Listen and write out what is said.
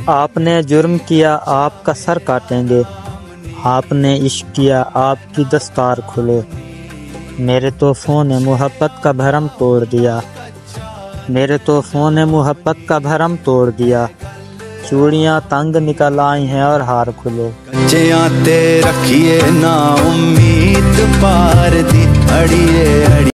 आपने जुर्म किया आपका सर काटेंगे, आपने इश्क किया आपकी दस्तार खुले। मेरे तोहफों ने मोहब्बत का भरम तोड़ दिया, मेरे तोहफों ने मोहब्बत का भरम तोड़ दिया। चूड़ियाँ तंग निकल आई हैं और हार खुले। कच्चे ते रखिए ना उम्मीद पार दी अड़िए।